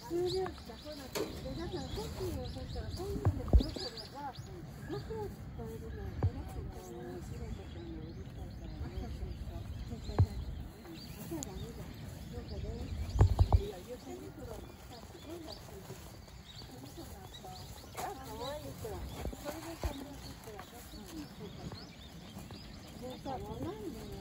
数量しか来なくて、だからコピーを取ったらそういうのでこの子が僕を使えるのをこの子が白子さんに売りたいからね。そうそうそう。じゃあダメだ。なんかね、いや言ってみたらさすごい安いです。この子がさ、あ可愛い子。それで300くらい。もうさ、7いも